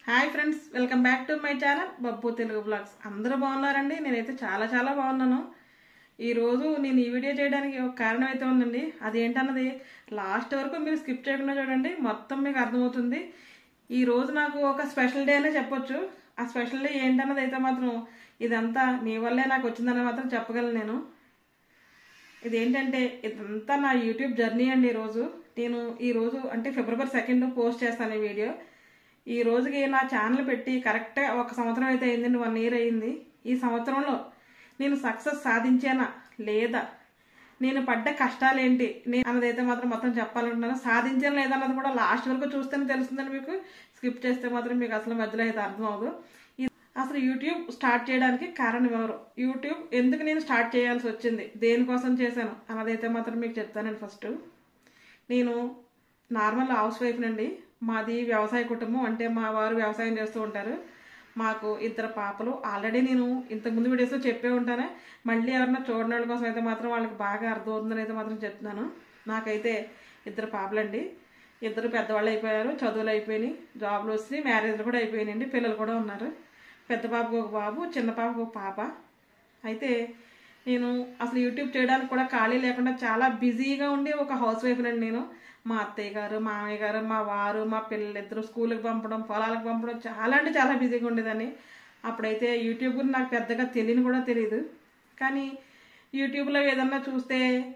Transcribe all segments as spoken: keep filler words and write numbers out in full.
Hi friends, welcome back to my channel Babbu Telugu vlogs. అందరూ బాగున్నారండి? నేనైతే చాలా చాలా బాగున్నాను. ఈరోజు నేను ఈ వీడియో చేయడానికి ఒక కారణం అయితే ఉందండి. అదేంటన్నది లాస్ట్ వరకు మీరు స్కిప్ చేయకుండా చూడండి, మొత్తం మీకు అర్థమవుతుంది. ఈరోజు నాకు ఒక స్పెషల్ డే అనే చెప్పొచ్చు. ఆ స్పెషల్ డే ఏంటన్నది అయితే మాత్రం ఇదంతా మీ వల్లే నాకు వచ్చిందని మాత్రం చెప్పగలను నేను. ఇదేంటంటే ఇదంతా నా యూట్యూబ్ జర్నీ అండి. ఈరోజు నేను ఈరోజు అంటే ఫిబ్రవరి సెకండ్ పోస్ట్ చేస్తాను ఈ వీడియో. ఈ రోజుకి నా ఛానల్ పెట్టి కరెక్ట్గా ఒక సంవత్సరం అయితే అయిందండి, వన్ ఇయర్ అయింది. ఈ సంవత్సరంలో నేను సక్సెస్ సాధించానా లేదా, నేను పడ్డ కష్టాలు ఏంటి నేను అన్నదైతే మాత్రం మొత్తం చెప్పాలంటున్నాను. సాధించాను లేదన్నది కూడా లాస్ట్ వరకు చూస్తేనే తెలుస్తుందని మీకు. స్కిప్ చేస్తే మాత్రం మీకు అసలు మధ్యలో అయితే అర్థం అవ్వదు. అసలు యూట్యూబ్ స్టార్ట్ చేయడానికి కారణం ఎవరు, యూట్యూబ్ ఎందుకు నేను స్టార్ట్ చేయాల్సి వచ్చింది, దేనికోసం చేశాను అన్నదైతే మాత్రం మీకు చెప్తానండి. ఫస్ట్ నేను నార్మల్ హౌస్ వైఫ్ నండి. మాది వ్యవసాయ కుటుంబం, అంటే మా వారు వ్యవసాయం చేస్తూ ఉంటారు. మాకు ఇద్దరు పాపలు. ఆల్రెడీ నేను ఇంతకుముందు వీడియోస్లో చెప్పే ఉంటానే, మళ్ళీ ఎవరన్నా చూడని వాళ్ళ కోసం అయితే మాత్రం వాళ్ళకి బాగా అర్థమవుతుందని అయితే మాత్రం చెప్తున్నాను. నాకైతే ఇద్దరు పాపలండి. ఇద్దరు పెద్దవాళ్ళు అయిపోయారు, చదువులు అయిపోయినాయి, జాబ్లు వచ్చి మ్యారేజ్లు కూడా అయిపోయినాయండి. పిల్లలు కూడా ఉన్నారు. పెద్ద పాపకు ఒక బాబు, చిన్న పాపకు ఒక పాప. అయితే నేను అసలు యూట్యూబ్ చేయడానికి కూడా ఖాళీ లేకుండా చాలా బిజీగా ఉండి ఒక హౌస్ వైఫ్ నండి నేను. మా అత్తయ్య గారు, మామయ్య గారు, మా వారు, మా పిల్లలు ఇద్దరు స్కూల్కి పంపడం, పొలాలకు పంపడం, చాలా అంటే చాలా బిజీగా ఉండేదాన్ని. అప్పుడైతే యూట్యూబ్ గురించి నాకు పెద్దగా తెలియని కూడా తెలియదు. కానీ యూట్యూబ్లో ఏదన్నా చూస్తే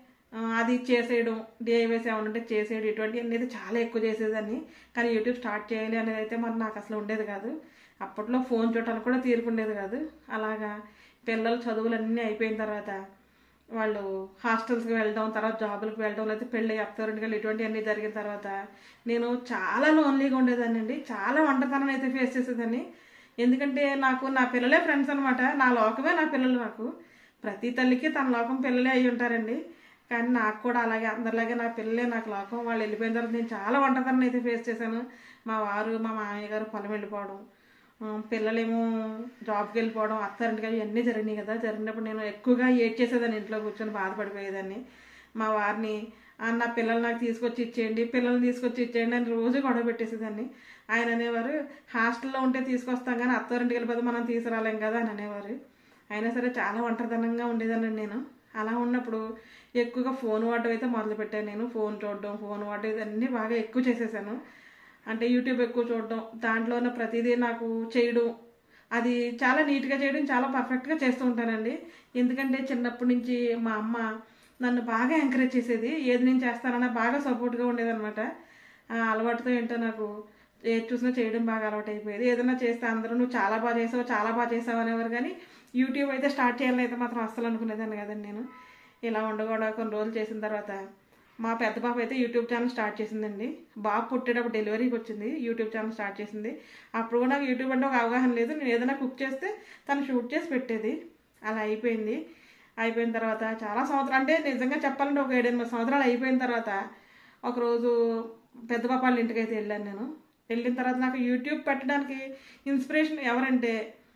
అది చేసేయడం, డిఐవైస్ ఏమైనా ఉంటే చేసేయడం, ఇటువంటి అనేది చాలా ఎక్కువ చేసేదాన్ని. కానీ యూట్యూబ్ స్టార్ట్ చేయాలి అనేది అయితే మరి నాకు అసలు ఉండేది కాదు. అప్పట్లో ఫోన్ చూడటానికి కూడా తీరుకుండేది కాదు. అలాగా పిల్లల చదువులన్నీ అయిపోయిన తర్వాత వాళ్ళు హాస్టల్స్కి వెళ్ళడం, తర్వాత జాబులకు వెళ్ళడం, లేకపోతే పెళ్ళి అత్తారింటికి ఇటువంటివన్నీ జరిగిన తర్వాత నేను చాలా లోన్లీగా ఉండేదాన్ని అండి. చాలా ఒంటరితనం అయితే ఫేస్ చేసేదాన్ని. ఎందుకంటే నాకు నా పిల్లలే ఫ్రెండ్స్ అనమాట. నా లోకమే నా పిల్లలు. నాకు ప్రతి తల్లికి తన లోకం పిల్లలే అయి ఉంటారండి. కానీ నాకు కూడా అలాగే అందరిలాగే నా పిల్లలే నాకు లోకం. వాళ్ళు వెళ్ళిపోయిన తర్వాత నేను చాలా ఒంటరితనం అయితే ఫేస్ చేశాను. మా వారు, మా మామయ్య గారు పొలం వెళ్ళిపోవడం, పిల్లలేమో జాబ్కి వెళ్ళిపోవడం, అత్తారింటికి ఇవన్నీ జరిగినాయి కదా. జరిగినప్పుడు నేను ఎక్కువగా ఏడ్ చేసేదాన్ని, ఇంట్లో కూర్చొని బాధపడిపోయేదాన్ని. మా వారిని నా పిల్లలు నాకు తీసుకొచ్చి ఇచ్చేయండి, పిల్లల్ని తీసుకొచ్చి ఇచ్చేయండి అని రోజు గొడవ పెట్టేసేదాన్ని. ఆయన అనేవారు, హాస్టల్లో ఉంటే తీసుకొస్తాం కానీ అత్తారింటికి వెళ్ళిపోతే మనం తీసుకురాలేం కదా అని అనేవారు. అయినా సరే చాలా ఒంటరితనంగా ఉండేదాన్ని నేను. అలా ఉన్నప్పుడు ఎక్కువగా ఫోన్ వాడడం అయితే మొదలుపెట్టాను నేను. ఫోన్ చూడడం, ఫోన్ వాడడం ఇవన్నీ బాగా ఎక్కువ చేసేసాను. అంటే యూట్యూబ్ ఎక్కువ చూడడం, దాంట్లో ఉన్న ప్రతిదీ నాకు చేయడం, అది చాలా నీట్గా చేయడం, చాలా పర్ఫెక్ట్గా చేస్తూ ఉంటానండి. ఎందుకంటే చిన్నప్పటి నుంచి మా అమ్మ నన్ను బాగా ఎంకరేజ్ చేసేది. ఏది నేను చేస్తానన్నా బాగా సపోర్ట్గా ఉండేదన్నమాట. ఆ అలవాటుతో ఏంటో నాకు ఏది చూసినా చేయడం బాగా అలవాటు అయిపోయేది. ఏదైనా చేస్తే అందరూ నువ్వు చాలా బాగా చేసావు, చాలా బాగా చేసావు అనేవారు. కానీ యూట్యూబ్ అయితే స్టార్ట్ చేయాలని అయితే మాత్రం అస్సలు అనుకునేదాన్ని కదండి నేను. ఇలా ఉండకూడదు. కొన్ని రోజులు చేసిన తర్వాత మా పెద్ద పాప అయితే యూట్యూబ్ ఛానల్ స్టార్ట్ చేసిందండి. బాబు పుట్టేటప్పుడు డెలివరీకి వచ్చింది, యూట్యూబ్ ఛానల్ స్టార్ట్ చేసింది. అప్పుడు కూడా నాకు యూట్యూబ్ అంటే ఒక అవగాహన లేదు. నేను ఏదైనా కుక్ చేస్తే తను షూట్ చేసి పెట్టేది. అలా అయిపోయింది. అయిపోయిన తర్వాత చాలా సంవత్సరాలు, అంటే నిజంగా చెప్పాలంటే ఒక ఏడెనిమిది సంవత్సరాలు అయిపోయిన తర్వాత ఒకరోజు పెద్ద పాప వాళ్ళ ఇంటికి అయితే వెళ్ళాను నేను. వెళ్ళిన తర్వాత నాకు యూట్యూబ్ పెట్టడానికి ఇన్స్పిరేషన్ ఎవరంటే,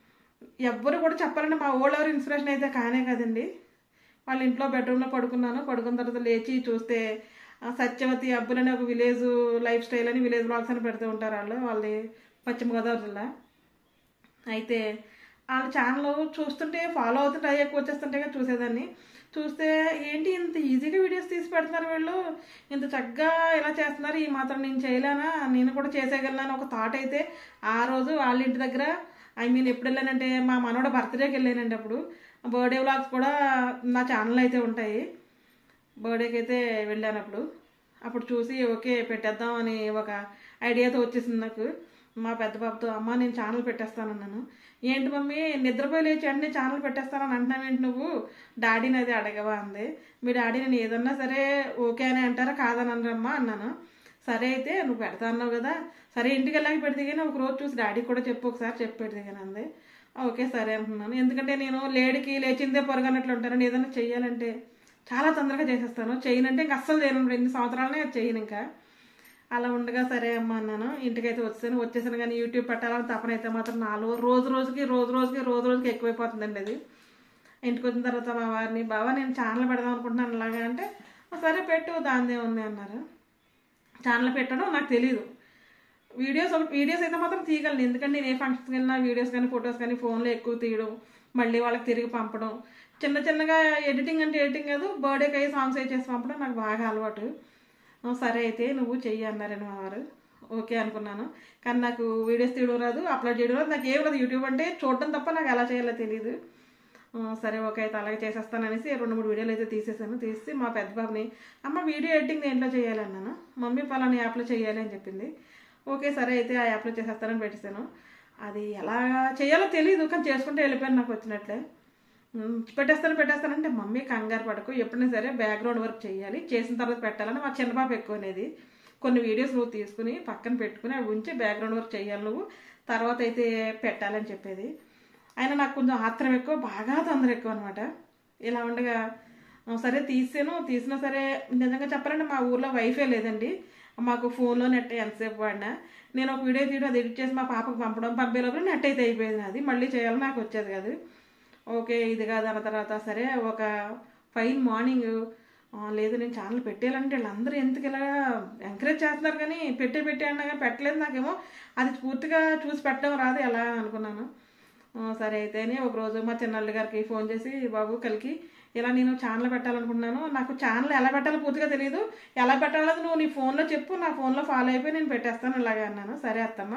ఎవ్వరు కూడా చెప్పాలంటే మా ఓల్డ్ ఎవరు ఇన్స్పిరేషన్ అయితే కానే కదండి. వాళ్ళ ఇంట్లో బెడ్రూమ్లో పడుకున్నాను. పడుకున్న తర్వాత లేచి చూస్తే సత్యవతి అబ్బులు అని ఒక విలేజ్ లైఫ్ స్టైల్ అని, విలేజ్ బ్లాగ్స్ అని పెడుతూ ఉంటారు వాళ్ళు. వాళ్ళది పశ్చిమ గోదావరి జిల్లా. అయితే వాళ్ళ ఛానల్ చూస్తుంటే ఫాలో అవుతుంటే అవి ఎక్కువ వచ్చేస్తుంటే చూసేదాన్ని. చూస్తే ఏంటి ఇంత ఈజీగా వీడియోస్ తీసి పెడుతున్నారు వీళ్ళు, ఇంత చక్కగా ఇలా చేస్తున్నారు, ఈ మాత్రం నేను చేయలేనా, నేను కూడా చేసేయగలను ఒక థాట్ అయితే ఆ రోజు వాళ్ళ ఇంటి దగ్గర, ఐ మీన్ ఎప్పుడు వెళ్ళానంటే మా మనోడ బర్త్డేకి వెళ్ళానండి. అప్పుడు బర్త్డే వ్లాగ్స్ కూడా నా ఛానల్ అయితే ఉంటాయి. బర్త్డేకి అయితే వెళ్ళానప్పుడు అప్పుడు చూసి ఓకే పెట్టేద్దాం అని ఒక ఐడియాతో వచ్చేసింది నాకు. మా పెద్ద బాబుతో, అమ్మ నేను ఛానల్ పెట్టేస్తానన్నాను. ఏంటి మమ్మీ నిద్రపోయి లేచి అన్నీ ఛానల్ పెట్టేస్తానని అంటున్నావేంటి నువ్వు, డాడీని అది అడగవా అంది. మీ డాడీ నేను ఏదన్నా సరే ఓకే అని అంటారా కాదని అనరమ్మా అన్నాను. సరే అయితే నువ్వు పెడతా అన్నావు కదా, సరే ఇంటికి వెళ్ళాక పెడితే కానీ ఒక రోజు చూసి డాడీకి కూడా చెప్పు ఒకసారి చెప్పి పెడితే కానీ అంది. ఓకే సరే అంటున్నాను. ఎందుకంటే నేను లేడికి లేచిందే పొరగనట్లు ఉంటాను. ఏదైనా చెయ్యాలంటే చాలా తొందరగా చేసేస్తాను. చేయనంటే ఇంక అస్సలు చేయను. ఎన్ని సంవత్సరాలనే చేయను ఇంకా. అలా ఉండగా సరే అమ్మ అన్నాను. ఇంటికైతే వచ్చాను. వచ్చేసాను కానీ యూట్యూబ్ పెట్టాలని తపన అయితే మాత్రం నాలుగు రోజు రోజుకి రోజు రోజుకి రోజు రోజుకి ఎక్కువైపోతుందండి అది. ఇంటికి వచ్చిన తర్వాత మా వారిని, బావా నేను ఛానల్ పెడదాం అనుకుంటున్నాను అలాగా అంటే, సరే పెట్టు దానిదే ఉంది అన్నారు. ఛానల్ పెట్టడం నాకు తెలీదు. వీడియోస్ వీడియోస్ అయితే మాత్రం తీయగలను, ఎందుకంటే నేను ఏ ఫంక్షన్స్కి వెళ్ళినా వీడియోస్ కానీ ఫొటోస్ కానీ ఫోన్లో ఎక్కువ తీయడం, మళ్ళీ వాళ్ళకి తిరిగి పంపడం, చిన్న చిన్నగా ఎడిటింగ్ అంటే ఎడిటింగ్ కాదు, బర్త్డేకి అయ్యి సాంగ్స్ అయి చేసి పంపడం నాకు బాగా అలవాటు. సరే అయితే నువ్వు చెయ్యి అన్నారని మా వారు. ఓకే అనుకున్నాను. కానీ నాకు వీడియోస్ తీయడం రాదు, అప్లోడ్ చేయడం రాదు, నాకు ఏం రాదు. యూట్యూబ్ అంటే చూడడం తప్ప నాకు ఎలా చేయాలో తెలియదు. సరే ఓకే అయితే అలాగే చేసేస్తాననేసి రెండు మూడు వీడియోలు అయితే తీసేసాను. తీసి మా పెద్ద బాబుని, అమ్మ వీడియో ఎడిటింగ్ దేంట్లో చేయాలి అన్నాను. మమ్మీ పలానా యాప్లో చేయాలి అని చెప్పింది. ఓకే సరే అయితే ఆ యాప్లో చేసేస్తానని పెట్టేశాను. అది ఎలా చేయాలో తెలియదు, కానీ చేసుకుంటే వెళ్ళిపోయాను నాకు వచ్చినట్లే. పెట్టేస్తాను పెట్టేస్తానంటే మమ్మీ కంగారు పడకు, ఎప్పుడైనా సరే బ్యాక్గ్రౌండ్ వర్క్ చేయాలి, చేసిన తర్వాత పెట్టాలని మా చిన్న పాప ఎక్కువ అనేది. కొన్ని వీడియోస్ నువ్వు తీసుకుని పక్కన పెట్టుకుని అవి ఉంచి బ్యాక్గ్రౌండ్ వర్క్ చేయాలి నువ్వు, తర్వాత అయితే పెట్టాలని చెప్పేది. అయినా నాకు కొంచెం ఆత్రం ఎక్కువ, బాగా తొందర ఎక్కువ అనమాట. ఇలా ఉండగా సరే తీసాను. తీసినా సరే నిజంగా చెప్పాలంటే మా ఊర్లో వైఫై లేదండి, మాకు ఫోన్లో నెట్ ఎంతసేపు వాడినా. నేను ఒక వీడియో తీయడం అది ఎడిట్ చేసి మా పాపకు పంపడం, పంపే లోపల నెట్ అయితే అయిపోయింది. అది మళ్ళీ చేయాలని నాకు వచ్చేది కాదు. ఓకే ఇది కాదు అన్న తర్వాత సరే ఒక ఫైన్ మార్నింగ్ లేదు నేను ఛానల్ పెట్టేయాలంటే వీళ్ళందరూ ఎందుకు ఇలా ఎంకరేజ్ చేస్తున్నారు, కానీ పెట్టే పెట్టే అన్నా కానీ పెట్టలేదు. నాకేమో అది పూర్తిగా చూసి పెట్టడం రాదు ఎలా అనుకున్నాను. సరే అయితేనే ఒకరోజు మా చిన్నల్లి గారికి ఫోన్ చేసి, బాబు కలికి ఇలా నేను ఛానల్ పెట్టాలనుకుంటున్నాను, నాకు ఛానల్ ఎలా పెట్టాలో పూర్తిగా తెలియదు, ఎలా పెట్టాలో నువ్వు నీ ఫోన్లో చెప్పు, నా ఫోన్లో ఫాలో అయిపోయి నేను పెట్టేస్తాను ఇలాగే అన్నాను. సరే అత్తమ్మ.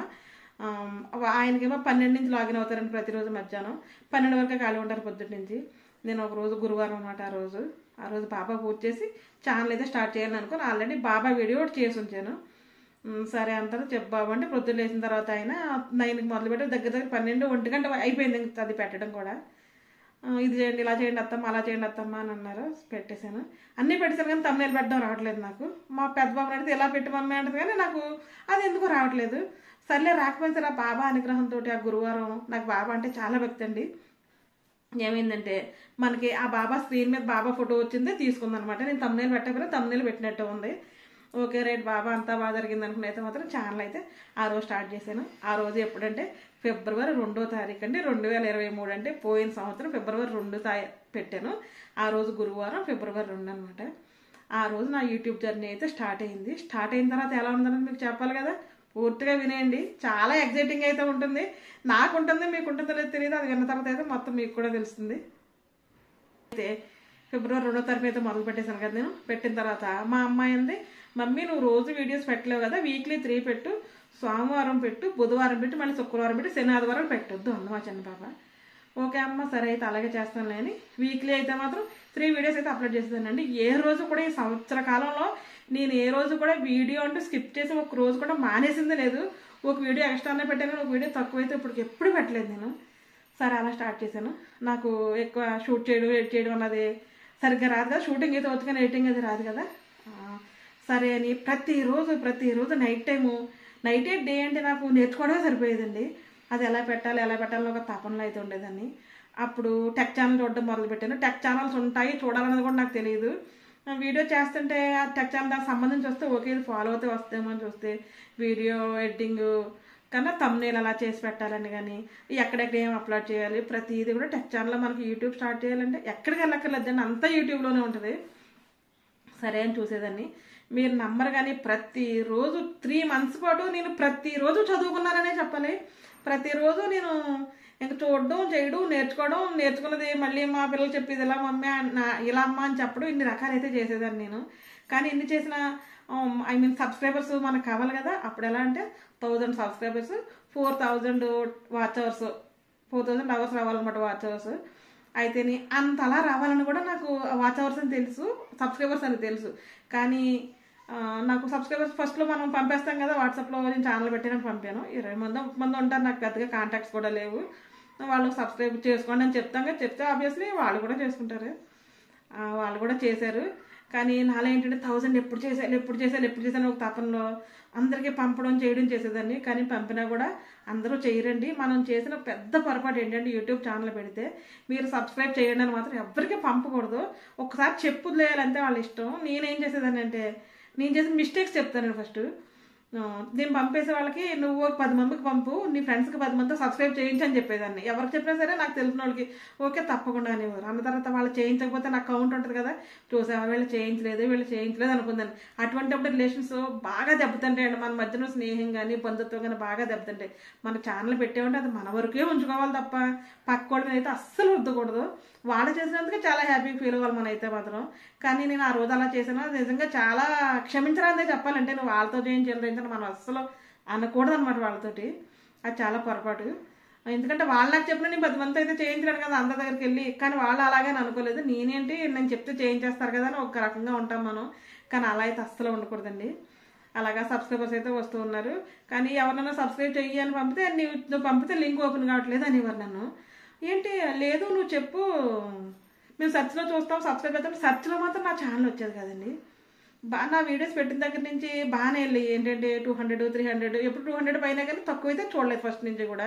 ఆయనకేమో పన్నెండు నుంచి లాగిన్ అవుతారండి ప్రతిరోజు మధ్యాహ్నం, పన్నెండు వరకు ఖాళీ ఉంటారు పొద్దుటి నుంచి. నేను ఒక రోజు గురువారం అనమాట, ఆ రోజు ఆ రోజు బాబా పూజ చేసి ఛానల్ అయితే స్టార్ట్ చేయాలని అనుకుని ఆల్రెడీ బాబా వీడియో ఒకటి చేసి ఉంచాను. సరే అంటారు చెప్పు బాబు అంటే పొద్దున్న లేచిన తర్వాత ఆయన నైన్కి మొదలుపెట్టి దగ్గర దగ్గర పన్నెండు ఒంటి గంట అయిపోయింది అది పెట్టడం కూడా. ఇది చేయండి ఇలా చేయండి అత్తమ్మ అలా చేయండి అత్తమ్మ అని అన్నారు. పెట్టేశాను, అన్నీ పెట్టేశాను, కానీ తమ్ముళ్ళు పెట్టడం రావట్లేదు నాకు. మా పెద్ద బాబు అడిగితే ఎలా పెట్టి మమ్మీ అంటది, కానీ నాకు అది ఎందుకు రావట్లేదు. సర్లే రాకపోతే ఆ బాబా అనుగ్రహంతో ఆ గురువారం నాకు బాబా అంటే చాలా భక్తి అండి. ఏమైందంటే మనకి ఆ బాబా స్క్రీన్ మీద బాబా ఫోటో వచ్చిందే తీసుకుందనమాట. నేను తమ్ముళ్ళు పెట్టకపోయినా తమ్ముళ్ళు పెట్టినట్టు ఉంది. ఓకే రైట్ బాబా అంతా బాగా జరిగింది అనుకుని అయితే మాత్రం ఛానల్ అయితే ఆ రోజు స్టార్ట్ చేశాను. ఆ రోజు ఎప్పుడంటే ఫిబ్రవరి రెండో తారీఖు అండి రెండు వేల ఇరవై మూడు అంటే పోయిన సంవత్సరం ఫిబ్రవరి రెండు తా పెట్టాను. ఆ రోజు గురువారం ఫిబ్రవరి రెండు అనమాట. ఆ రోజు నా యూట్యూబ్ జర్నీ అయితే స్టార్ట్ అయింది. స్టార్ట్ అయిన తర్వాత ఎలా ఉందని మీకు చెప్పాలి కదా, పూర్తిగా వినేయండి. చాలా ఎగ్జైటింగ్ అయితే ఉంటుంది, నాకు ఉంటుంది మీకు ఉంటుందో లేదో తెలియదు, అది విన్న తర్వాత అయితే మొత్తం మీకు కూడా తెలుస్తుంది. అయితే ఫిబ్రవరి రెండో తారీఖు అయితే మొదలు పెట్టేశాను కదా నేను. పెట్టిన తర్వాత మా అమ్మాయి అంది, మమ్మీ నువ్వు రోజు వీడియోస్ పెట్టలేవు కదా, వీక్లీ త్రీ పెట్టు, సోమవారం పెట్టు, బుధవారం పెట్టు, మళ్ళీ శుక్రవారం పెట్టు, శని ఆదివారం పెట్టొద్దు అన్న మా చిన్న పాప. ఓకే అమ్మ సరే అయితే అలాగే చేస్తానులే అని వీక్లీ అయితే మాత్రం త్రీ వీడియోస్ అయితే అప్లోడ్ చేసేదానండి. ఏ రోజు కూడా ఈ సంవత్సర కాలంలో నేను ఏ రోజు కూడా వీడియో అంటూ స్కిప్ చేసి ఒక రోజు కూడా మానేసింది లేదు. ఒక వీడియో ఎక్స్ట్రానే పెట్టాను, ఒక వీడియో తక్కువైతే ఇప్పుడు ఎప్పుడు పెట్టలేదు నేను. సరే అలా స్టార్ట్ చేశాను. నాకు ఎక్కువ షూట్ చేయడం ఎడిట్ చేయడం అన్నది సరిగ్గా రాదు కదా, షూటింగ్ అయితే అవుతుంది కానీ ఎడిటింగ్ అది రాదు కదా. సరే అని ప్రతిరోజు ప్రతిరోజు night time night eight day అంటే నాకు నేర్చుకోవడమే సరిపోయేదండి. అది ఎలా పెట్టాలి ఎలా పెట్టాలని ఒక తపనలో అయితే ఉండేదాన్ని. అప్పుడు టెక్ ఛానల్ చూడడం మొదలుపెట్టాను. టెక్ ఛానల్స్ ఉంటాయి చూడాలన్నది కూడా నాకు తెలియదు. వీడియో చేస్తుంటే ఆ టెక్ ఛానల్ దానికి సంబంధించి వస్తే ఓకే ఇది ఫాలో అవుతే వస్తేమో అని చూస్తే వీడియో ఎడిటింగ్ కన్నా తమ్నేల్ అలా చేసి పెట్టాలని కానీ ఎక్కడెక్కడ ఏం అప్లోడ్ చేయాలి ప్రతిదీ కూడా టెక్ ఛానల్లో మనకి యూట్యూబ్ స్టార్ట్ చేయాలంటే ఎక్కడికి వెళ్ళక్కర్లేదండి, అంతా యూట్యూబ్లోనే ఉంటుంది. సరే అని చూసేదాన్ని. మీరు నమ్మరు కానీ ప్రతిరోజు త్రీ మంత్స్ పాటు నేను ప్రతిరోజు చదువుకున్నాననే చెప్పాలి. ప్రతిరోజు నేను ఇంకా చూడడం చేయడం నేర్చుకోవడం, నేర్చుకున్నది మళ్ళీ మా పిల్లలు చెప్పేది ఇలా మమ్మీ నా ఇలా అమ్మ అని చెప్పడం, ఇన్ని రకాలు అయితే చేసేదాన్ని నేను. కానీ ఇన్ని చేసిన ఐ మీన్ సబ్స్క్రైబర్స్ మనకు కావాలి కదా. అప్పుడు ఎలా అంటే thousand subscribers four thousand watch hours four thousand hours రావాలన్నమాట వాచ్ అవర్స్. అయితే అంత అలా రావాలని కూడా నాకు వాచ్ అవర్స్ అని తెలుసు, సబ్స్క్రైబర్స్ అని తెలుసు. కానీ నాకు సబ్స్క్రైబర్స్ ఫస్ట్లో మనం పంపేస్తాం కదా వాట్సాప్లో, నేను ఛానల్ పెట్టానని పంపాను. ఇరవై మంది మంది ఉంటారు, నాకు పెద్దగా కాంటాక్ట్స్ కూడా లేవు. వాళ్ళు సబ్స్క్రైబ్ చేసుకోండి అని చెప్తాం కదా, చెప్తే ఆబ్వియస్లీ వాళ్ళు కూడా చేసుకుంటారు. వాళ్ళు కూడా చేశారు. కానీ నాలో ఏంటంటే థౌజండ్ ఎప్పుడు చేసేయాలి ఎప్పుడు చేసేయాలి ఎప్పుడు చేసాను ఒక తపనలో అందరికీ పంపడం చేయడం చేసేదాన్ని. కానీ పంపినా కూడా అందరూ చేయరండి. మనం చేసిన పెద్ద పొరపాటు ఏంటంటే యూట్యూబ్ ఛానల్ పెడితే మీరు సబ్స్క్రైబ్ చేయండి అని మాత్రం ఎవరికీ పంపకూడదు. ఒకసారి చెప్పు లేయాలంటే వాళ్ళ ఇష్టం. నేనేం చేసేదాన్ని అంటే నేను చేసిన మిస్టేక్స్ చెప్తాను ఫస్ట్. నేను పంపేసే వాళ్ళకి నువ్వు పది మందికి పంపు, నీ ఫ్రెండ్స్కి పది మందితో సబ్స్క్రైబ్ చేయించు అని చెప్పేదాన్ని. ఎవరికి చెప్పినా సరే నాకు తెలిసిన వాళ్ళకి ఓకే తప్పకుండా అనేవారు. అన్న తర్వాత వాళ్ళు చేయించకపోతే నాకు కౌంట్ ఉంటుంది కదా, చూసా వీళ్ళు చేయించలేదు వీళ్ళు చేయించలేదు అనుకుందాన్ని. అటువంటిప్పుడు రిలేషన్స్ బాగా దెబ్బతింటాయండి. మన మధ్యలో స్నేహం కానీ బంధుత్వం కానీ బాగా దెబ్బతింటాయి. మన ఛానల్ పెట్టేమంటే అది మన వరకే ఉంచుకోవాలి తప్ప పక్కోడి మీద అయితే అస్సలు వద్దకూడదు. వాళ్ళు చేసినందుకే చాలా హ్యాపీగా ఫీల్ అవ్వాలి మనం అయితే మాత్రం. కానీ నేను ఆ రోజు అలా చేసాను, నిజంగా చాలా క్షమించరాదే చెప్పాలంటే. నువ్వు వాళ్ళతో చేయించాలి మనం అస్సలు అనకూడదు అనమాట వాళ్ళతోటి. అది చాలా పొరపాటు. ఎందుకంటే వాళ్ళు నాకు చెప్పిన నేను పది మంది అయితే చేయించలేను కదా అందరి దగ్గరికి వెళ్ళి. కానీ వాళ్ళు అలాగే అనుకోలేదు. నేనేంటి నేను చెప్తే చేయించేస్తారు కదా అని ఒక రకంగా ఉంటాం మనం. కానీ అలా అయితే అస్సలు ఉండకూడదండి. అలాగా సబ్స్క్రైబర్స్ అయితే వస్తూ ఉన్నారు. కానీ ఎవరినైనా సబ్స్క్రైబ్ చెయ్యి అని పంపితే నువ్వు పంపితే లింక్ ఓపెన్ కావట్లేదు అనేవారు నన్ను. ఏంటి లేదు నువ్వు చెప్పు మేము సెర్చ్లో చూస్తాం సబ్స్క్రైబ్ అవుతాం. సెర్చ్లో మాత్రం నా ఛానల్ వచ్చేది కదండి. బాగా నా వీడియోస్ పెట్టిన దగ్గర నుంచి బాగానే వెళ్ళి ఏంటంటే టూ హండ్రెడ్ త్రీ హండ్రెడ్ ఎప్పుడు టూ హండ్రెడ్ పైన కానీ తక్కువ అయితే చూడలేదు ఫస్ట్ నుంచి కూడా.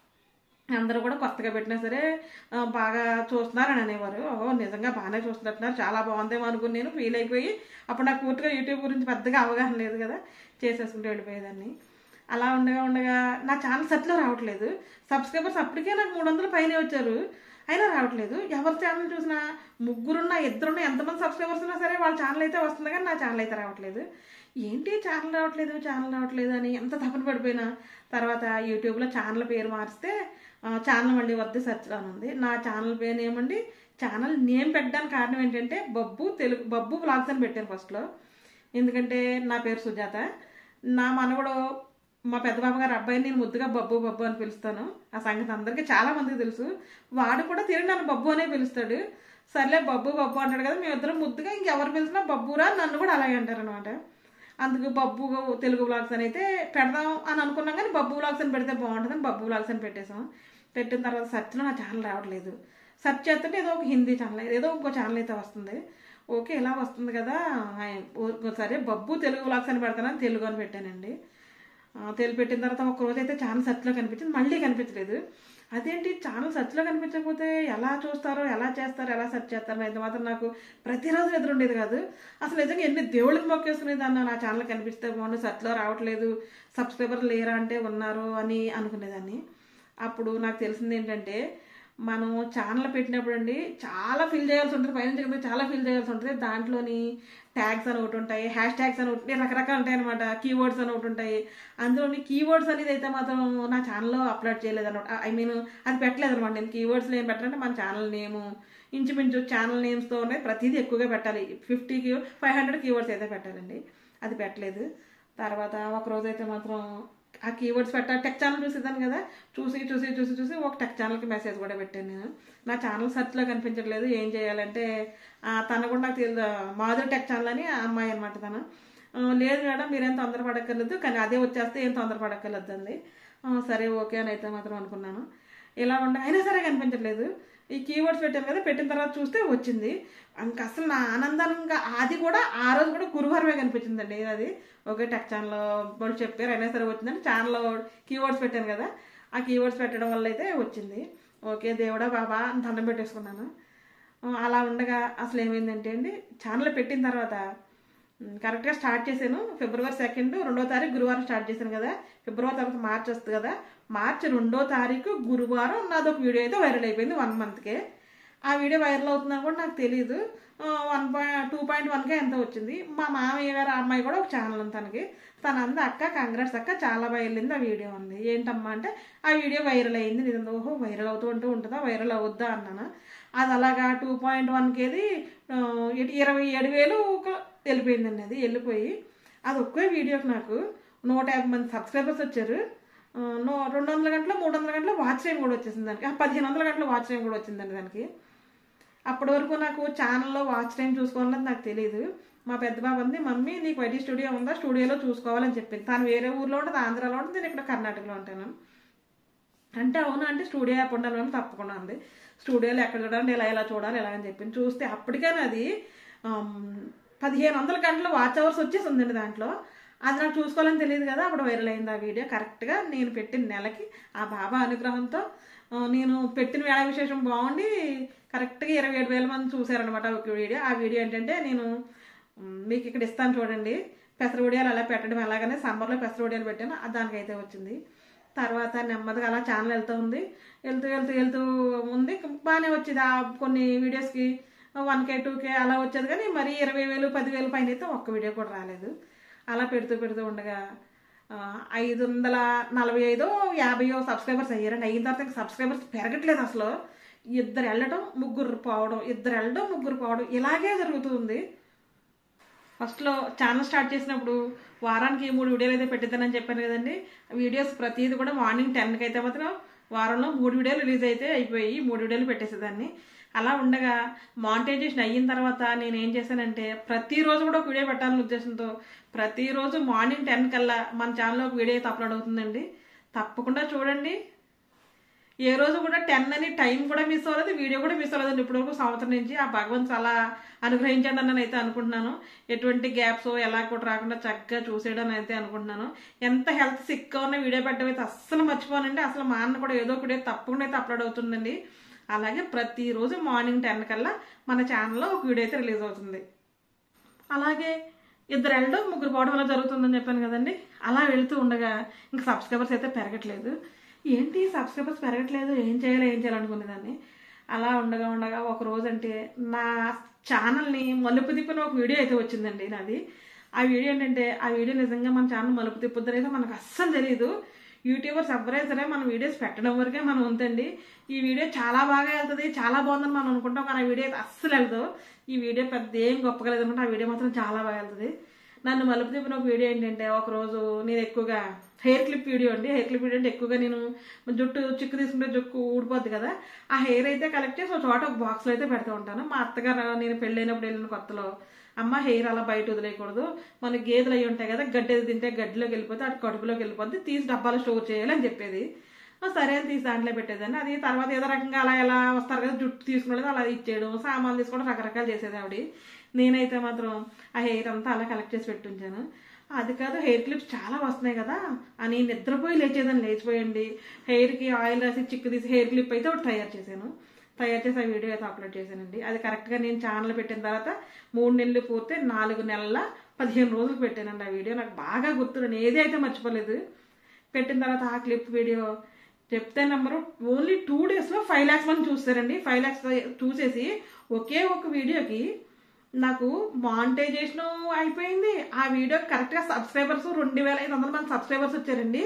అందరూ కూడా కొత్తగా పెట్టినా సరే బాగా చూస్తున్నారని అనేవారు. ఓ నిజంగా బాగానే చూస్తున్నట్టున్నారు, చాలా బాగుందేమో అనుకుని నేను ఫీల్ అయిపోయి, అప్పుడు నాకు పూర్తిగా యూట్యూబ్ గురించి పెద్దగా అవగాహన లేదు కదా, చేసేసుకుంటూ వెళ్ళిపోయేదాన్ని. అలా ఉండగా ఉండగా నా ఛానల్ సెట్లో రావట్లేదు. సబ్స్క్రైబర్స్ అప్పటికే నాకు మూడు వందల పైన వచ్చారు, అయినా రావట్లేదు. ఎవరి ఛానల్ చూసినా ముగ్గురున్నా ఇద్దరున్నా ఎంతమంది సబ్స్క్రైబర్స్ ఉన్నా సరే వాళ్ళ ఛానల్ అయితే వస్తుంది కానీ నా ఛానల్ అయితే రావట్లేదు. ఏంటి ఛానల్ రావట్లేదు ఛానల్ రావట్లేదు అని ఎంత తప్పని పడిపోయినా తర్వాత యూట్యూబ్లో ఛానల్ పేరు మారిస్తే ఛానల్ మళ్ళీ వద్ద సెర్చ్లో ఉంది. నా ఛానల్ పేరు ఏమండి, ఛానల్ నేమ్ పెట్టడానికి కారణం ఏంటంటే బబ్బు తెలుగు బబ్బు వ్లాగ్స్ అని పెట్టాను ఫస్ట్లో. ఎందుకంటే నా పేరు సుజాత, నా మనవడు మా పెద్ద బాబు గారు అబ్బాయిని నేను ముద్దుగా బబ్బు బబ్బు అని పిలుస్తాను. ఆ సంగతి అందరికీ చాలా మందికి తెలుసు. వాడు కూడా తిరిగి నన్ను బబ్బు అనే పిలుస్తాడు. సర్లే బబ్బు బబ్బు అంటాడు కదా, మేమిద్దరం ముద్దుగా ఇంకెవరు పిలిచినా బబ్బురా నన్ను కూడా అలాగే అంటారు అనమాట. అందుకు బబ్బు తెలుగు వ్లాగ్స్ అని అయితే పెడదాం అని అనుకున్నాం కానీ బబ్బు వ్లాగ్స్ అని పెడితే బాగుంటుందని బబ్బు వ్లాగ్స్ అని పెట్టేసాం. పెట్టిన తర్వాత సెర్చ్లో నా ఛానల్ రావట్లేదు. సెర్చ్ చేస్తుంటే ఏదో ఒక హిందీ ఛానల్ ఏదో ఇంకో ఛానల్ అయితే వస్తుంది. ఓకే ఇలా వస్తుంది కదా, సరే బబ్బు తెలుగు వ్లాగ్స్ అని పెడతానని తెలుగు అని పెట్టానండి. తెలుగు పెట్టిన తర్వాత ఒక రోజు అయితే ఛానల్ సెర్చ్లో కనిపించింది, మళ్ళీ కనిపించలేదు. అదేంటి ఛానల్ సెర్చ్లో కనిపించకపోతే ఎలా చూస్తారో ఎలా చేస్తారో ఎలా సెర్చ్ చేస్తారో అయితే మాత్రం నాకు ప్రతిరోజు ఎదురుండేది కాదు. అసలు నిజంగా ఎన్ని దేవుళ్ళకి మొక్కేసుకునేది అన్న నా ఛానల్ కనిపిస్తే బాగుండు, సెర్చ్లో రావట్లేదు, సబ్స్క్రైబర్ లేరా అంటే ఉన్నారు అని అనుకునేదాన్ని. అప్పుడు నాకు తెలిసింది ఏంటంటే మనం ఛానల్ పెట్టినప్పుడు అండి చాలా ఫిల్ చేయాల్సి ఉంటుంది, పైనుంచి కింద చాలా ఫిల్ చేయాల్సి ఉంటుంది. దాంట్లోని ట్యాగ్స్ అని ఒకటి ఉంటాయి, హ్యాష్ ట్యాగ్స్ అని ఒకటి రకరకాలు ఉంటాయి అనమాట, కీవర్డ్స్ అని ఒకటి ఉంటాయి. అందులోని కీవర్డ్స్ అనేది అయితే మాత్రం నా ఛానల్లో అప్లోడ్ చేయలేదు అనమాట. ఐ మీన్ అది పెట్టలేదు అనమాట. నేను కీవర్డ్స్లో ఏం పెట్టాలంటే మన ఛానల్ నేము ఇంచుమించు ఛానల్ నేమ్స్తో ఉన్నాయి, ప్రతిదీ ఎక్కువగా పెట్టాలి. ఫిఫ్టీకి ఫైవ్ హండ్రెడ్ కీవర్డ్స్ అయితే పెట్టాలండి, అది పెట్టలేదు. తర్వాత ఒకరోజు అయితే మాత్రం ఆ కీవర్డ్స్ పెట్టాలి, టెక్ ఛానల్ చూసేదాన్ని కదా, చూసి చూసి చూసి చూసి ఒక టెక్ ఛానల్కి మెసేజ్ కూడా పెట్టాను నేను. నా ఛానల్ సెర్చ్లో కనిపించట్లేదు, ఏం చేయాలంటే తను కూడా నాకు తెలియదు, మాధురి టెక్ ఛానల్ అని ఆ అమ్మాయి అనమాట తను. లేదు మేడం మీరేం తొందరపడక్కర్లేదు, కానీ అదే వచ్చేస్తే ఏం తొందరపడక్కర్లేదు అంది. సరే ఓకే అని అయితే మాత్రం అనుకున్నాను. ఇలా ఉండ అయినా సరే కనిపించట్లేదు. ఈ కీవర్డ్స్ పెట్టాను కదా, పెట్టిన తర్వాత చూస్తే వచ్చింది. ఇంకా అసలు నా ఆనందంగా అది కూడా ఆ రోజు కూడా గురువారమే కనిపించిందండి. అది ఓకే టెక్ ఛానల్లో వాళ్ళు చెప్పారు అయినా సరే వచ్చిందని ఛానల్లో కీవర్డ్స్ పెట్టాను కదా, ఆ కీవర్డ్స్ పెట్టడం వల్ల అయితే వచ్చింది. ఓకే దేవుడా బాబా అని దండం పెట్టేసుకున్నాను. అలా ఉండగా అసలు ఏమైందంటే అండి, ఛానల్ పెట్టిన తర్వాత కరెక్ట్గా స్టార్ట్ చేశాను. ఫిబ్రవరి సెకండ్ రెండో తారీఖు గురువారం స్టార్ట్ చేశాను కదా, ఫిబ్రవరి తర్వాత మార్చి వస్తుంది కదా, మార్చి రెండో తారీఖు గురువారం నాది ఒక వీడియో అయితే వైరల్ అయిపోయింది వన్ మంత్కే. ఆ వీడియో వైరల్ అవుతుందని కూడా నాకు తెలియదు. వన్ పాయింట్ టూ పాయింట్ వన్కే ఎంత వచ్చింది. మా మామయ్య గారు ఆ అమ్మాయి కూడా ఒక ఛానల్ ఉంది తనకి, తన అంది అక్క కంగ్రాట్స్ అక్క చాలా బాగా వెళ్ళింది ఆ వీడియో ఉంది. ఏంటమ్మా అంటే ఆ వీడియో వైరల్ అయ్యింది. నిజంగా ఓహో వైరల్ అవుతూ ఉంటూ ఉంటుందా, వైరల్ అవుద్దా అన్నాను. అది అలాగా టూ పాయింట్ వన్కేది ఇరవై ఏడు వేలు వెళ్ళిపోయిందండి. అది వెళ్ళిపోయి అది ఒకే వీడియోకి నాకు నూట యాభై మంది సబ్స్క్రైబర్స్ వచ్చారు. నో రెండు వందల గంటలు మూడు వందల గంటలు వాచ్ టైం కూడా వచ్చేసింది దానికి, పదిహేను వందల గంటలు వాచ్ టైం కూడా వచ్చిందండి దానికి. అప్పటి వరకు నాకు ఛానల్లో వాచ్ టైం చూసుకోవాలని నాకు తెలియదు. మా పెద్ద బాబు అంది మమ్మీ నీకు వైటీ స్టూడియో ఉందా, స్టూడియోలో చూసుకోవాలని చెప్పింది. తను వేరే ఊర్లో ఉంటుంది, ఆంధ్రాలో ఉంటుంది, నేను ఇక్కడ కర్ణాటకలో ఉంటాను. అంటే అవునా అంటే స్టూడియో యాప్ ఉండాలి మేము తప్పకుండా ఉంది. స్టూడియోలో ఎక్కడ చూడాలి ఇలా ఇలా చూడాలి ఇలా అని చెప్పింది. చూస్తే అప్పటికైనా అది పదిహేను వందల గంటలు వాచ్ అవర్స్ వచ్చేసి ఉందండి దాంట్లో. అది నాకు చూసుకోవాలని తెలియదు కదా, అప్పుడు వైరల్ అయింది ఆ వీడియో. కరెక్ట్గా నేను పెట్టిన నెలకి ఆ బాబా అనుగ్రహంతో నేను పెట్టిన వేళ విశేషం బాగుండి కరెక్ట్గా ఇరవై ఏడు వేల మంది చూశారనమాట ఒక వీడియో. ఆ వీడియో ఏంటంటే నేను మీకు ఇక్కడ ఇస్తాను చూడండి, పెసర వడియాలు అలా పెట్టడం ఎలాగనే సమ్మర్లో పెసర వడియాలు పెట్టాను, దానికైతే వచ్చింది. తర్వాత నెమ్మదిగా అలా ఛానల్ వెళ్తూ ఉంది, వెళ్తూ వెళ్తూ వెళ్తూ ఉంది, బాగానే వచ్చేది. ఆ కొన్ని వీడియోస్కి వన్ కే టూ కే అలా వచ్చేది, కానీ మరీ ఇరవై వేలు పదివేలు పైన అయితే ఒక్క వీడియో కూడా రాలేదు. అలా పెడుతూ పెడుతూ ఉండగా ఐదు వందల నలభై ఐదో యాభైయో సబ్స్క్రైబర్స్ అయ్యారండి. అయిన తర్వాత ఇంకా సబ్స్క్రైబర్స్ పెరగట్లేదు అసలు. ఇద్దరు వెళ్ళడం ముగ్గురు పోవడం, ఇద్దరు వెళ్ళడం ముగ్గురు పోవడం, ఇలాగే జరుగుతుంది. ఫస్ట్లో ఛానల్ స్టార్ట్ చేసినప్పుడు వారానికి మూడు వీడియోలు అయితే పెట్టిద్దానని చెప్పాను కదండి. వీడియోస్ ప్రతిదీ కూడా మార్నింగ్ టెన్కి అయితే మాత్రం వారంలో మూడు వీడియోలు రిలీజ్ అయితే అయిపోయి మూడు వీడియోలు పెట్టేసేదాన్ని. అలా ఉండగా మానిటైజేషన్ అయిన తర్వాత నేను ఏం చేశానంటే ప్రతిరోజు కూడా ఒక వీడియో పెట్టాలనే ఉద్దేశంతో ప్రతిరోజు మార్నింగ్ టెన్ కల్లా మన ఛానల్లో ఒక వీడియో అయితే అప్లోడ్ అవుతుందండి. తప్పకుండా చూడండి. ఏ రోజు కూడా టెన్ అని టైం కూడా మిస్ అవ్వలేదు, వీడియో కూడా మిస్ అవ్వలేదు ఇప్పటివరకు సంవత్సరం నుంచి. ఆ భగవంతు అలా అనుగ్రహించండి అని అయితే అనుకుంటున్నాను. ఎటువంటి గ్యాప్స్ ఎలా కూడా రాకుండా చక్కగా చూసేయడం అయితే అనుకుంటున్నాను. ఎంత హెల్త్ సిక్గా ఉన్న వీడియో పెట్టడం అయితే అస్సలు మర్చిపోనండి. అసలు మా అన్న కూడా ఏదో ఒక వీడియో తప్పకుండా అయితే అప్లోడ్ అవుతుందండి. అలాగే ప్రతిరోజు మార్నింగ్ టెన్ కల్లా మన ఛానల్లో ఒక వీడియో అయితే రిలీజ్ అవుతుంది. అలాగే ఇద్దరు వెళ్ళడం ముగ్గురు పోవడం వల్ల జరుగుతుందని చెప్పాను కదండి. అలా వెళుతూ ఉండగా ఇంకా సబ్స్క్రైబర్స్ అయితే పెరగట్లేదు. ఏంటి సబ్స్క్రైబర్స్ పెరగట్లేదు, ఏం చేయాలి ఏం చేయాలనుకునేదాన్ని. అలా ఉండగా ఉండగా ఒక రోజు అంటే నా ఛానల్ని మలుపు తిప్పిన ఒక వీడియో అయితే వచ్చిందండి నాది. ఆ వీడియో ఏంటంటే ఆ వీడియో నిజంగా మన ఛానల్ మలుపు తిప్పుద్దనేది మనకు అస్సలు తెలియదు. యూట్యూబర్స్ ఎవరైనా సరే మన వీడియోస్ పెట్టడం వరకే మనం ఉందండి. ఈ వీడియో చాలా బాగా వెళ్తుంది, చాలా బాగుందని మనం అనుకుంటాం, కానీ ఆ వీడియో అయితే అస్సలు వెళ్తాం. ఈ వీడియో పెద్ద ఏం గొప్పగా లేదనుకుంటే ఆ వీడియో మాత్రం చాలా బాగా వెళ్తుంది. నన్ను మలుపు తిప్పిన ఒక వీడియో ఏంటంటే ఒకరోజు నేను ఎక్కువగా హెయిర్ క్లిప్ వీడియో అండి. హెయిర్ క్లిప్ వీడియో అంటే ఎక్కువగా నేను జుట్టు చిక్కు తీసుకుంటే జుట్టు ఊడిపోద్ది కదా, ఆ హెయిర్ అయితే కలెక్ట్ చేసి ఒక చోట ఒక బాక్స్లో అయితే పెడుతూ ఉంటాను. మా అత్తగారు నేను పెళ్ళైనప్పుడు వెళ్ళిన కొత్తలో అమ్మ హెయిర్ అలా బయట వదిలేయకూడదు, మన గేదెలు అవి ఉంటాయి కదా, గడ్డి తింటే గడ్డిలోకి వెళ్ళిపోతే అటు కడుపులోకి వెళ్ళిపోద్ది, తీసి డబ్బాలో స్టోర్ చేయాలి అని చెప్పేది. సరే అని తీసి దాంట్లో పెట్టేదాన్ని. అది తర్వాత ఏదో రకంగా అలా ఎలా వస్తారు కదా జుట్టు తీసుకునేది అలా ఇచ్చేయడం, సామాన్లు తీసుకోవడం రకరకాలు చేసేది ఆవిడ. నేనైతే మాత్రం ఆ హెయిర్ అంతా అలా కలెక్ట్ చేసి పెట్టుంచాను. అది కాదు హెయిర్ క్లిప్స్ చాలా వస్తున్నాయి కదా అని నిద్రపోయి లేచేదాన్ని. లేచిపోయండి హెయిర్కి ఆయిల్ రాసి చిక్కు తీసి హెయిర్ క్లిప్ అయితే ఒకటి తయారు చేశాను. తయారు చేసి ఆ వీడియో అయితే అప్లోడ్ చేశానండి. అది కరెక్ట్గా నేను ఛానల్ పెట్టిన తర్వాత మూడు నెలలు పూర్తి నాలుగు నెలల పదిహేను రోజులకు పెట్టానండి ఆ వీడియో. నాకు బాగా గుర్తు, నేను ఏది అయితే మర్చిపోలేదు. పెట్టిన తర్వాత ఆ క్లిప్ వీడియో చెప్తే నెంబరు ఓన్లీ టూ డేస్లో ఫైవ్ ల్యాక్స్ మంది చూస్తారండి. ఫైవ్ ల్యాక్స్ చూసేసి ఒకే ఒక వీడియోకి నాకు మానిటైజేషన్ అయిపోయింది. ఆ వీడియోకి కరెక్ట్గా సబ్స్క్రైబర్స్ రెండు వేల ఐదు వందల మంది సబ్స్క్రైబర్స్ వచ్చారండి.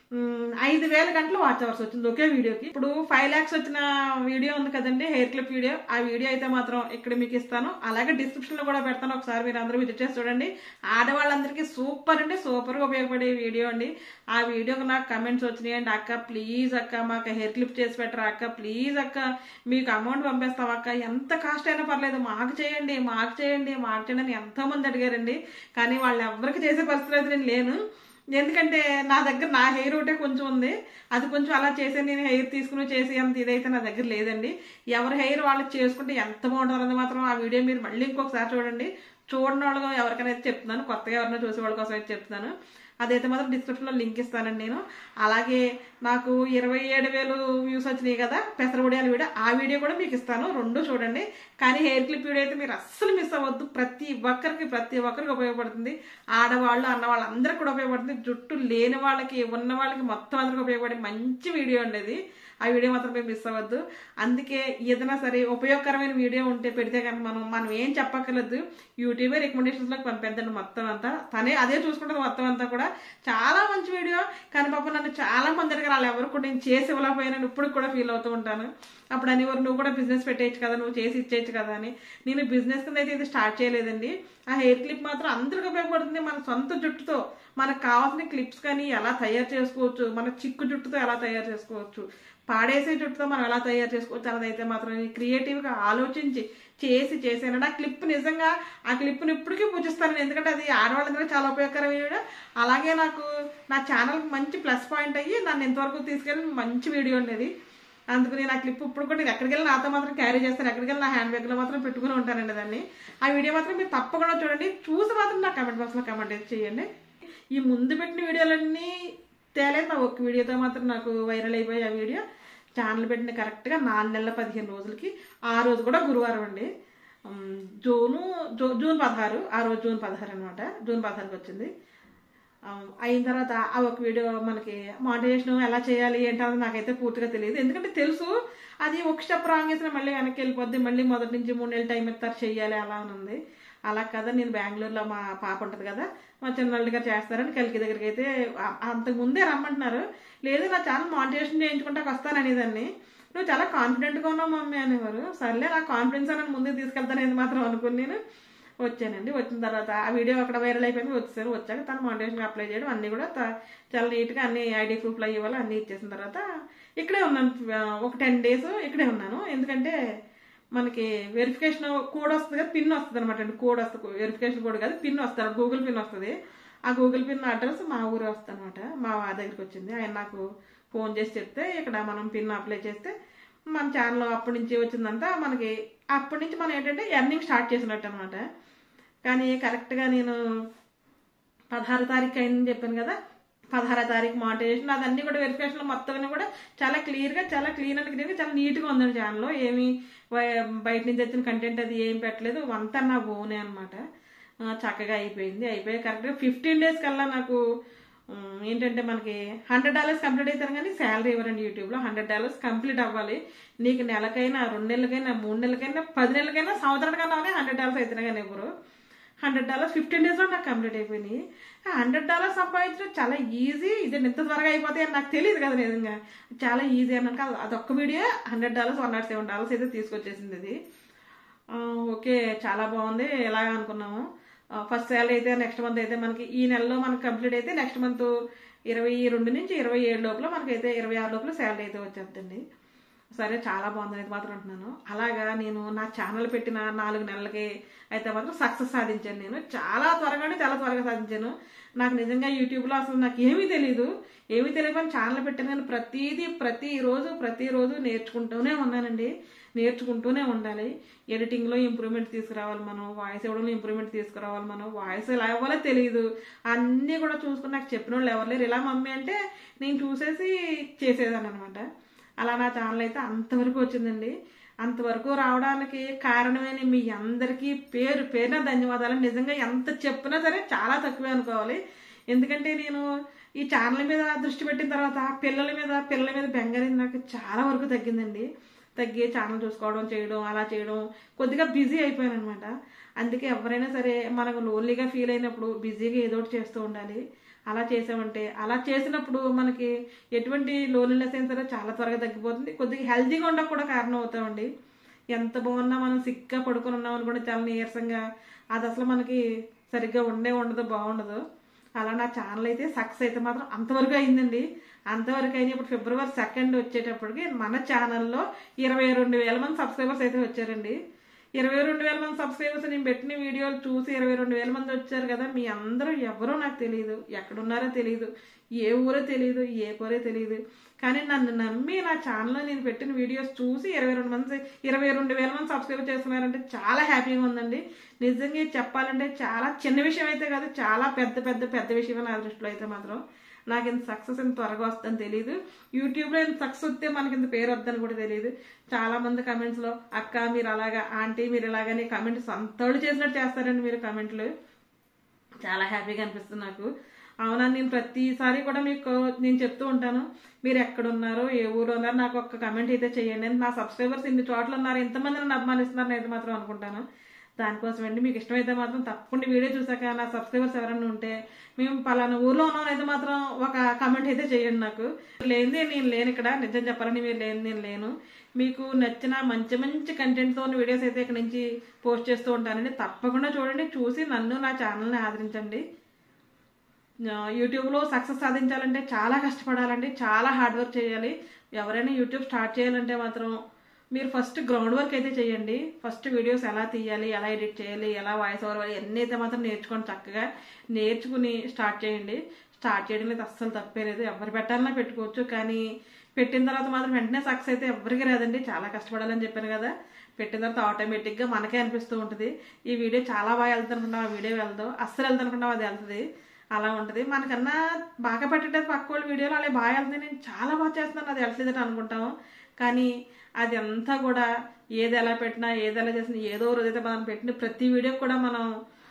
ఐదు వేల గంటలు వాచ్ అవర్స్ వచ్చింది ఒకే వీడియోకి. ఇప్పుడు ఫైవ్ ల్యాక్స్ వచ్చిన వీడియో ఉంది కదండి హెయిర్ క్లిప్ వీడియో, ఆ వీడియో అయితే మాత్రం ఇక్కడ మీకు ఇస్తాను, అలాగే డిస్క్రిప్షన్ లో కూడా పెడతాను. ఒకసారి మీరు అందరూ విజిట్ చేసి చూడండి. ఆడవాళ్ళందరికీ సూపర్ అండి, సూపర్ గా ఉపయోగపడే వీడియో అండి. ఆ వీడియోకి నాకు కమెంట్స్ వచ్చినాయండి, అక్క ప్లీజ్ అక్క మాకు హెయిర్ క్లిప్ చేసి పెట్టరా అక్క, ప్లీజ్ అక్క మీకు అమౌంట్ పంపిస్తాం అక్క, ఎంత కాస్ట్ అయినా పర్లేదు మాకు చేయండి మాకు చేయండి మాకు చేయండి అని ఎంతో మంది అడిగారండి. కానీ వాళ్ళు ఎవరికి చేసే పరిస్థితి అయితే నేను లేను. ఎందుకంటే నా దగ్గర నా హెయిర్ ఒకటే కొంచెం ఉంది, అది కొంచెం అలా చేసే నేను హెయిర్ తీసుకుని చేసే అంత ఇదైతే నా దగ్గర లేదండి. ఎవరి హెయిర్ వాళ్ళు చేసుకుంటే ఎంత బాగుంటుందని మాత్రం ఆ వీడియో మీరు మళ్ళీ ఇంకొకసారి చూడండి. చూడని వాళ్ళు ఎవరికైనా చెప్తున్నాను, కొత్తగా ఎవరైనా చూసే వాళ్ళ కోసం అయితే చెప్తున్నాను. అదైతే మాత్రం డిస్క్రిప్షన్లో లింక్ ఇస్తానండి నేను. అలాగే నాకు ఇరవై ఏడు వేలు వ్యూస్ వచ్చినాయి కదా పెసర వడియాల వీడియో, ఆ వీడియో కూడా మీకు ఇస్తాను, రెండు చూడండి. కానీ హెయిర్ క్లిప్ వీడియో అయితే మీరు అస్సలు మిస్ అవ్వద్దు. ప్రతి ఒక్కరికి ప్రతి ఒక్కరికి ఉపయోగపడుతుంది. ఆడవాళ్ళు అన్నవాళ్ళు అందరికి కూడా ఉపయోగపడుతుంది. జుట్టు లేని వాళ్ళకి ఉన్న వాళ్ళకి మొత్తం అందరికి ఉపయోగపడే మంచి వీడియో ఉండేది. ఆ వీడియో మాత్రం మీరు మిస్ అవ్వద్దు. అందుకే ఏదైనా సరే ఉపయోగకరమైన వీడియో ఉంటే పెడితే కనుక మనం మనం ఏం చెప్పక్కర్లేదు, యూట్యూబే రికమెండేషన్స్లోకి పంపేద్దండి మొత్తం అంతా. తనే అదే చూసుకుంటుంది మొత్తం అంతా కూడా. చాలా మంచి వీడియో, కానీ పాపం నన్ను చాలా మంది అడిగారు, వాళ్ళు ఎవరు కూడా నేను చేసి ఇవ్వలేకపోయాను ఇప్పుడు కూడా ఫీల్ అవుతూ ఉంటాను. అప్పుడు అనేవారు నువ్వు కూడా బిజినెస్ పెట్టేయచ్చు కదా, నువ్వు చేసి ఇచ్చేయచ్చు కదా అని. నేను బిజినెస్ కింద అయితే ఇది స్టార్ట్ చేయలేదండి. ఆ హెయిర్ క్లిప్ మాత్రం అందరికి ఉపయోగపడుతుంది. మన సొంత జుట్టుతో మనకు కావాల్సిన క్లిప్స్ కానీ ఎలా తయారు చేసుకోవచ్చు, మన చిక్కు జుట్టుతో ఎలా తయారు చేసుకోవచ్చు, పాడేసే జుట్టుతో మనం ఎలా తయారు చేసుకోవచ్చు అన్నదైతే మాత్రం క్రియేటివ్గా ఆలోచించి చేసి చేసాను. ఆ క్లిప్ నిజంగా ఆ క్లిప్ని ఇప్పటికీ పూజిస్తాను, ఎందుకంటే అది ఆడవాళ్ళందరూ చాలా ఉపయోగకరమైన వీడియో. అలాగే నాకు నా ఛానల్కి మంచి ప్లస్ పాయింట్ అయ్యి నన్ను ఎంతవరకు తీసుకెళ్ళి మంచి వీడియో ఉండేది. అందుకు నేను ఆ క్లిప్ ఇప్పుడు కూడా నేను ఎక్కడికి వెళ్ళి నాతో మాత్రం క్యారీ చేస్తాను, ఎక్కడికి వెళ్ళి నా హ్యాండ్ బ్యాగ్లో మాత్రం పెట్టుకుని ఉంటానండి దాన్ని. ఆ వీడియో మాత్రం మీరు తప్పకుండా చూడండి, చూసి మాత్రం నా కమెంట్ బాక్స్లో కమెంట్ చేయండి. ఈ ముందు పెట్టిన వీడియోలన్నీ తేలేదు, నా ఒక్క వీడియోతో మాత్రం నాకు వైరల్ అయిపోయి ఆ వీడియో. ఛానల్ పెట్టిన కరెక్ట్గా నాలుగు నెలల పదిహేను రోజులకి, ఆ రోజు కూడా గురువారం అండి. జూను జూ జూన్ పదహారు ఆ రోజు జూన్ పదహారు అనమాట. జూన్ పదహారుకి వచ్చింది. అయిన తర్వాత ఆ ఒక వీడియో మనకి మానిటైజేషన్ ఎలా చేయాలి ఏంటన్నది నాకైతే పూర్తిగా తెలియదు. ఎందుకంటే తెలుసు అది ఒక స్టెప్ రాంగ్ వేసినా మళ్ళీ వెనక్కి వెళ్ళిపోద్ది, మళ్ళీ మొదటి నుంచి మూడు నెలలు టైం ఇస్తారు చెయ్యాలి అలా ఉంది. అలా కదా నేను బెంగళూరులో మా పాప ఉంటుంది కదా, మా చిన్నల్లి గారు చేస్తారని కలికి దగ్గరికి అయితే అంతకు ముందే రమ్మంటున్నారు. లేదు నా ఛానల్ మానిటైజేషన్ చేయించుకుంటే వస్తాను అనేదాన్ని. నువ్వు చాలా కాన్ఫిడెంట్గా ఉన్నావు మమ్మీ అనేవారు. సర్లే నా కాన్ఫిడెన్స్ అని ముందుకు తీసుకెళ్తాను మాత్రం అనుకుని నేను వచ్చానండి. వచ్చిన తర్వాత ఆ వీడియో అక్కడ వైరల్ అయిపోయింది. వచ్చాను. వచ్చాక తను మానిటైజేషన్ అప్లై చేయడం అన్నీ కూడా చాలా నీట్గా అన్ని ఐడి ప్రూఫ్లు అయ్యేవాళ్ళు అన్నీ ఇచ్చేసిన తర్వాత ఇక్కడే ఉన్నాను. ఒక టెన్ డేస్ ఇక్కడే ఉన్నాను. ఎందుకంటే మనకి వెరిఫికేషన్ కోడ్ వస్తుంది కదా, పిన్ వస్తుంది అనమాట అండి. కోడ్ వస్తుంది, వెరిఫికేషన్ కోడ్ కాదు పిన్ వస్తుంది, గూగుల్ పిన్ వస్తుంది. ఆ గూగుల్ పిన్ అడ్రస్ మా ఊరే వస్తుంది అనమాట. మా వారి దగ్గరికి వచ్చింది. ఆయన నాకు ఫోన్ చేసి చెప్తే ఇక్కడ మనం పిన్ అప్లై చేస్తే మన ఛానల్ అప్పటి నుంచి వచ్చిందంతా మనకి అప్పటి నుంచి మనం ఏంటంటే ఎర్నింగ్ స్టార్ట్ చేసినట్టు అనమాట. కానీ కరెక్ట్గా నేను పదహారు తారీఖు అయిందని చెప్పాను కదా, పదహారో తారీఖు మానిటైజేషన్ అదన్నీ కూడా వెరిఫికేషన్ మొత్తం కూడా చాలా క్లియర్గా చాలా క్లీన్ అండ్ క్లియర్గా చాలా నీట్గా ఉందండి ఛానల్లో. ఏమి బయట నుంచి వచ్చిన కంటెంట్ అది ఏం పెట్టలేదు, అంతా నా ఓనే అనమాట. చక్కగా అయిపోయింది. అయిపోయి కరెక్ట్గా ఫిఫ్టీన్ డేస్ కల్లా నాకు ఏంటంటే మనకి హండ్రెడ్ డాలర్స్ కంప్లీట్ అవుతారు కానీ శాలరీ ఇవ్వరండి యూట్యూబ్లో. హండ్రెడ్ డాలర్స్ కంప్లీట్ అవ్వాలి. నీకు నెలకైనా రెండు నెలలకైనా మూడు నెలలకైనా పది నెలలకైనా సంవత్సరానికైనా హండ్రెడ్ డాలర్స్ అవుతున్నాయి కానీ ఇవ్వరు. హండ్రెడ్ డాలర్స్ ఫిఫ్టీన్ డేస్లో నాకు కంప్లీట్ అయిపోయినాయి. హండ్రెడ్ డాలర్స్ సంపాదించడం చాలా ఈజీ. ఇది ఎంత త్వరగా అయిపోతాయి అని నాకు తెలియదు కదా నిజంగా. చాలా ఈజీ అన్నాక అదొక్క video hundred dollars one nought seven dollars అయితే తీసుకొచ్చేసింది అది. ఓకే చాలా బాగుంది ఎలాగ అనుకున్నాము. ఫస్ట్ శాలరీ అయితే నెక్స్ట్ మంత్ అయితే మనకి ఈ నెలలో మనకి కంప్లీట్ అయితే నెక్స్ట్ మంత్ ఇరవై రెండు నుంచి ఇరవై ఏడు లోపల మనకైతే ఇరవై ఆరు లోపల శాలరీ అయితే వచ్చేస్తుంది. సరే చాలా బాగుంది అయితే మాత్రం అంటున్నాను. అలాగా నేను నా ఛానల్ పెట్టిన నాలుగు నెలలకి అయితే మాత్రం సక్సెస్ సాధించాను. నేను చాలా త్వరగానే చాలా త్వరగా సాధించాను. నాకు నిజంగా యూట్యూబ్లో అసలు నాకు ఏమీ తెలియదు. ఏమీ తెలియని ఛానల్ పెట్టాను కానీ ప్రతిదీ ప్రతిరోజు ప్రతిరోజు నేర్చుకుంటూనే ఉన్నానండి. నేర్చుకుంటూనే ఉండాలి. ఎడిటింగ్లో ఇంప్రూవ్మెంట్ తీసుకురావాలి మనం, వాయిస్ ఇవ్వడంలో ఇంప్రూవ్మెంట్ తీసుకురావాలి మనం. వాయిస్ ఎలా ఇవ్వాలో తెలియదు. అన్నీ కూడా చూసుకుని నాకు చెప్పిన వాళ్ళు ఎవరు లేరు. ఇలా మమ్మీ అంటే నేను చూసేసి చేసేదాన్ని అనమాట. అలా నా ఛానల్ అయితే అంతవరకు వచ్చిందండి. అంతవరకు రావడానికి కారణమైన మీ అందరికీ పేరు పేరున ధన్యవాదాలు. నిజంగా ఎంత చెప్పినా సరే చాలా తక్కువే అనుకోవాలి. ఎందుకంటే నేను ఈ ఛానల్ మీద దృష్టి పెట్టిన తర్వాత పిల్లల మీద పిల్లల మీద బెంగఅనేది నాకు చాలా వరకు తగ్గిందండి. తగ్గి ఛానల్ చూసుకోవడం చేయడం అలా చేయడం కొద్దిగా బిజీ అయిపోయాను అనమాట. అందుకే ఎవరైనా సరే మనకు లోన్లీగా ఫీల్ అయినప్పుడు బిజీగా ఏదో ఒకటి చేస్తూ ఉండాలి. అలా చేసామంటే అలా చేసినప్పుడు మనకి ఎటువంటి లోన్లీనెస్ అయినా సరే చాలా త్వరగా తగ్గిపోతుంది. కొద్దిగా హెల్తీగా ఉండక కూడా కారణం అవుతామండి. ఎంత బాగున్నా మనం సిక్గా పడుకొని ఉన్నామని కూడా చాలా నీరసంగా అది అసలు మనకి సరిగ్గా ఉండే ఉండదు, బాగుండదు. అలా నా ఛానల్ అయితే సక్సెస్ అయితే మాత్రం అంతవరకు అయిందండి. అంతవరకు అయినా ఇప్పుడు ఫిబ్రవరి సెకండ్ వచ్చేటప్పటికి మన ఛానల్లో ఇరవై రెండు వేల మంది సబ్స్క్రైబర్స్ అయితే వచ్చారండి. ఇరవై రెండు వేల మంది సబ్స్క్రైబర్స్ నేను పెట్టిన వీడియోలు చూసి ఇరవై రెండు వేల మంది వచ్చారు కదా. మీ అందరూ ఎవరో నాకు తెలియదు, ఎక్కడున్నారో తెలియదు, ఏ ఊరో తెలియదు, ఏ కోరో తెలియదు. కానీ నన్ను నమ్మి నా ఛానల్లో నేను పెట్టిన వీడియోస్ చూసి ఇరవై రెండు మంది ఇరవై రెండు వేల మంది సబ్స్క్రైబ్ చేస్తున్నారంటే చాలా హ్యాపీగా ఉందండి. నిజంగా చెప్పాలంటే చాలా చిన్న విషయం అయితే కాదు, చాలా పెద్ద పెద్ద పెద్ద విషయం నా దృష్టిలో అయితే మాత్రం. నాకు ఇంత సక్సెస్ ఇంత త్వరగా వస్తుందని తెలియదు. యూట్యూబ్లో ఇంత సక్సెస్ వస్తే మనకి ఇంత పేరు వద్దని కూడా తెలియదు. చాలా మంది కమెంట్స్లో అక్క మీరు అలాగా, ఆంటీ మీరు ఇలాగని కమెంట్స్ అంతోడు చేసినట్టు చేస్తారండి మీరు కమెంట్లు. చాలా హ్యాపీగా అనిపిస్తుంది నాకు. అవునా, నేను ప్రతిసారి కూడా మీకు నేను చెప్తూ ఉంటాను, మీరు ఎక్కడున్నారో ఏ ఊరు ఉన్నారో నాకు ఒక్క కమెంట్ అయితే చేయండి. నా సబ్స్క్రైబర్స్ ఇన్ని చోట్ల ఉన్నారు, ఎంతమంది నన్ను అభిమానిస్తున్నారు అయితే మాత్రం అనుకుంటాను. దానికోసం అండి మీకు ఇష్టమైతే మాత్రం తప్పకుండా వీడియో చూసాక నా సబ్స్క్రైబర్స్ ఎవరైనా ఉంటే మేము పలానా ఊర్లో ఉన్నామని అయితే మాత్రం ఒక కమెంట్ అయితే చేయండి. నాకు లేనిదే నేను లేను ఇక్కడ, నిజం చెప్పాలని మీరు లేని నేను లేను. మీకు నచ్చిన మంచి మంచి కంటెంట్తో ఉన్న వీడియోస్ అయితే ఇక్కడ నుంచి పోస్ట్ చేస్తూ ఉంటానండి. తప్పకుండా చూడండి, చూసి నన్ను నా ఛానల్ని ఆదరించండి. యూట్యూబ్లో సక్సెస్ సాధించాలంటే చాలా కష్టపడాలండి, చాలా హార్డ్ వర్క్ చేయాలి. ఎవరైనా యూట్యూబ్ స్టార్ట్ చేయాలంటే మాత్రం మీరు ఫస్ట్ గ్రౌండ్ వర్క్ అయితే చేయండి. ఫస్ట్ వీడియోస్ ఎలా తీయాలి, ఎలా ఎడిట్ చేయాలి, ఎలా వాయిస్ ఓవర్ ఇవ్వాలి అన్నీ అయితే మాత్రం నేర్చుకోండి. చక్కగా నేర్చుకుని స్టార్ట్ చేయండి. స్టార్ట్ చేయడం అయితే అస్సలు తప్పేలేదు, ఎవరు పెట్టాలన్నా పెట్టుకోవచ్చు. కానీ పెట్టిన తర్వాత మాత్రం వెంటనే సక్సెస్ అయితే ఎవరికి రాదండి, చాలా కష్టపడాలని చెప్పాను కదా. పెట్టిన తర్వాత ఆటోమేటిక్గా మనకే అనిపిస్తూ ఉంటుంది ఈ వీడియో చాలా బాగా వెళ్తుంది అనుకున్నాం, ఆ వీడియో వెళ్దాం, అస్సలు వెళ్తాను అనుకున్నాం అది వెళ్తుంది. అలా ఉంటుంది. మనకన్నా బాగా పెట్టేది పక్క వాళ్ళ వీడియోలు అలా బాగా వెళ్తుంది, నేను చాలా బాగా చేస్తున్నాను అది వెళ్తుంది అనుకుంటాము. కానీ అది అంతా కూడా ఏది ఎలా పెట్టినా ఏది ఎలా చేసినా ఏదో రోజైతే మనం పెట్టిన ప్రతి వీడియో కూడా మనం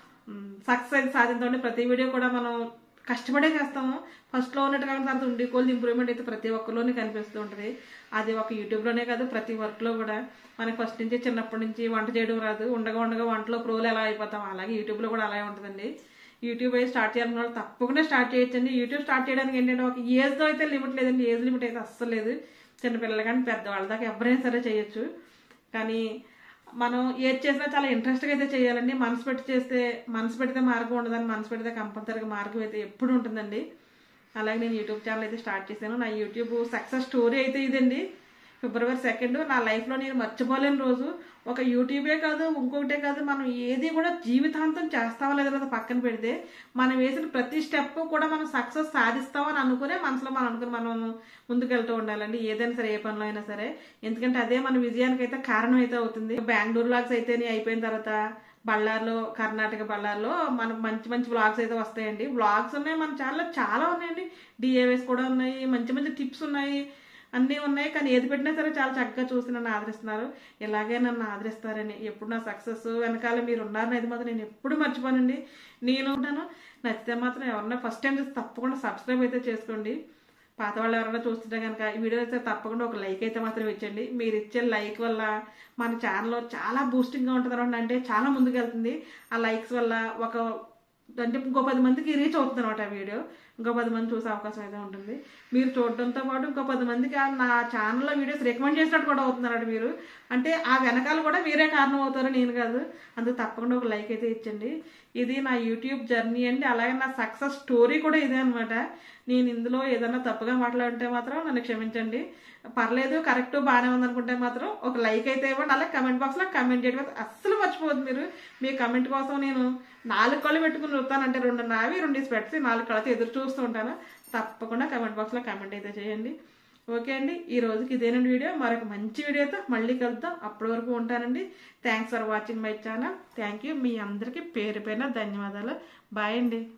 సక్సెస్ అయితే సాధించండి. ప్రతి వీడియో కూడా మనం కష్టపడే చేస్తాము. ఫస్ట్లో ఉన్నట్టు కాకుండా తర్వాత ఉండి కొద్ది ఇంప్రూవ్మెంట్ అయితే ప్రతి ఒక్కరిలోనే కనిపిస్తూ ఉంటుంది. అది ఒక యూట్యూబ్లోనే కాదు, ప్రతి వర్క్లో కూడా మనకి ఫస్ట్ నుంచి చిన్నప్పటి నుంచి వంట చేయడం రాదు, ఉండగా ఉండగా వంటలో ప్రోలు ఎలా అయిపోతాం, అలాగే యూట్యూబ్లో కూడా అలాగే ఉంటుందండి. యూట్యూబ్ అయితే స్టార్ట్ చేయాలన్న వాళ్ళు తప్పకుండా స్టార్ట్ చేయొచ్చండి. యూట్యూబ్ స్టార్ట్ చేయడానికి ఏంటంటే ఒక ఏజ్తో అయితే లిమిట్ లేదండి. ఏజ్ లిమిట్ అయితే అస్సలు లేదు. చిన్నపిల్లలు కానీ పెద్దవాళ్ళ దాకా ఎవరైనా సరే చేయొచ్చు. కానీ మనం ఏది చేసినా చాలా ఇంట్రెస్ట్గా అయితే చేయాలండి. మనసు పెట్టి చేస్తే, మనసు పెడితే మార్గం ఉండదని, మనసు పెడితే కంపల్సరీగా మార్గం అయితే ఎప్పుడు ఉంటుందండి. అలాగే నేను యూట్యూబ్ ఛానల్ అయితే స్టార్ట్ చేశాను. నా యూట్యూబ్ సక్సెస్ స్టోరీ అయితే ఇదండి. ఫిబ్రవరి సెకండ్ నా లైఫ్లో నేను మర్చిపోలేని రోజు. ఒక యూట్యూబే కాదు, ఇంకొకటే కాదు, మనం ఏది కూడా జీవితాంతం చేస్తావా లేదా పక్కన పెడితే మనం వేసిన ప్రతి స్టెప్ కూడా మనం సక్సెస్ సాధిస్తామని అనుకునే మనసులో మనం అనుకుని మనం ముందుకెళ్తూ ఉండాలండి. ఏదైనా సరే, ఏ పనిలో అయినా సరే. ఎందుకంటే అదే మన విజయానికి అయితే కారణం అయితే అవుతుంది. బెంగళూరు లాగ్స్ అయితే అయిపోయిన తర్వాత బళ్ళార్లో, కర్ణాటక బళ్ళార్లో మనకు మంచి మంచి వ్లాగ్స్ అయితే వస్తాయండి. వ్లాగ్స్ ఉన్నాయి మన ఛానల్లో, చాలా ఉన్నాయండి. డిఏవేస్ కూడా ఉన్నాయి, మంచి మంచి టిప్స్ ఉన్నాయి, అన్నీ ఉన్నాయి. కానీ ఏది పెట్టినా సరే చాలా చక్కగా చూసి నన్ను ఆదరిస్తున్నారు. ఇలాగే నన్ను ఆదరిస్తారని, ఎప్పుడు నా సక్సెస్ వెనకాల మీరు ఉన్నారని అది మాత్రం నేను ఎప్పుడు మర్చిపోనండి. నేను ఉంటాను. నచ్చితే మాత్రం ఎవరన్నా ఫస్ట్ టైం చూసి తప్పకుండా సబ్స్క్రైబ్ అయితే చేసుకోండి. పాత వాళ్ళు ఎవరైనా చూస్తుంటే కనుక ఈ వీడియో అయితే తప్పకుండా ఒక లైక్ అయితే మాత్రం ఇచ్చండి. మీరు ఇచ్చే లైక్ వల్ల మన ఛానల్లో చాలా బూస్టింగ్గా ఉంటుంది, అంటే చాలా ముందుకు వెళ్తుంది. ఆ లైక్స్ వల్ల ఒక అంటే ఇంకో పది మందికి రీచ్ అవుతుంది అనమాట ఆ వీడియో. ఇంకో పది మంది చూసే అవకాశం అయితే ఉంటుంది. మీరు చూడడంతో పాటు ఇంకో పది మందికి నా ఛానల్లో వీడియోస్ రికమెండ్ చేసినట్టు కూడా అవుతున్నారంట మీరు. అంటే ఆ వెనకాల కూడా మీరే కారణం అవుతారు, నేను కాదు. అందుకు తప్పకుండా ఒక లైక్ అయితే ఇచ్చండి. ఇది నా యూట్యూబ్ జర్నీ అండి. అలాగే నా సక్సెస్ స్టోరీ కూడా ఇదే అనమాట. నేను ఇందులో ఏదైనా తప్పుగా మాట్లాడితే మాత్రం నన్ను క్షమించండి. పర్లేదు, కరెక్ట్ బాగానే ఉందనుకుంటే మాత్రం ఒక లైక్ అయితే ఇవ్వండి. అలాగే కమెంట్ బాక్స్లో కమెంట్ చేయడం అస్సలు మర్చిపోవద్దు మీరు. మీ కమెంట్ కోసం నేను నాలుగు కళ్ళు పెట్టుకుని చూస్తానంటే రెండు నావి రెండు పెట్టి నాలుగు కళ్ళతో ఎదురు చూస్తూ ఉంటాను. తప్పకుండా కమెంట్ బాక్స్లో కమెంట్ అయితే చేయండి. ఓకే అండి, ఈ రోజుకి ఇదేనండి వీడియో. మరొక మంచి వీడియోతో మళ్ళీ కలుద్దాం. అప్పటి వరకు ఉంటానండి. Thanks for watching my channel. Thank you. మీ అందరికీ పేరు పేరున ధన్యవాదాలు. బాయ్ అండి.